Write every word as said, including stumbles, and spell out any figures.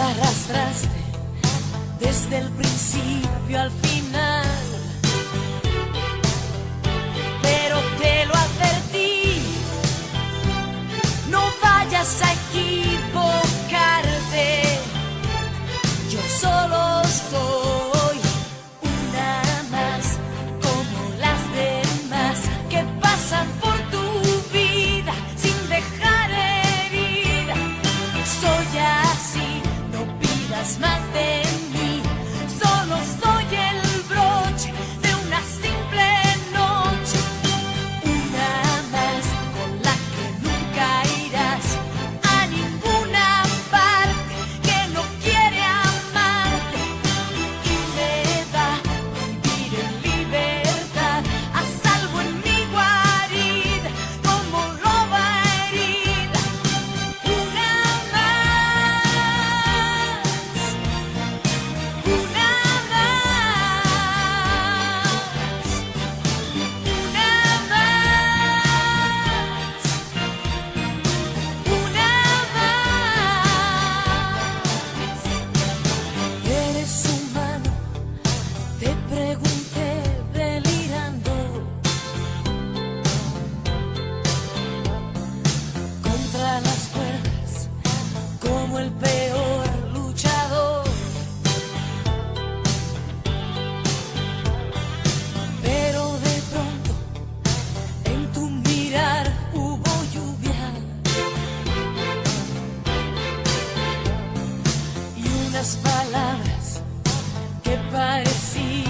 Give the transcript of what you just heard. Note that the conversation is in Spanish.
arrastraste desde el principio al final, pero te lo advertí, no vayas a equivocarte, yo solo soy una más como las demás que pasan por tu vida sin dejar herida. Soy así, no pidas más de mí, solo soy el broche de una simple noche, una más con la que nunca irás a ninguna parte, que no quiere amarte y me da vivir en libertad, a salvo en mi guarida como loba herida. Una más, una más, una más, una más. Eres humano, te pregunté delirando, contra las cuerdas como el peor luchador. Pero de pronto en tu mirar hubo lluvia y unas palabras que parecían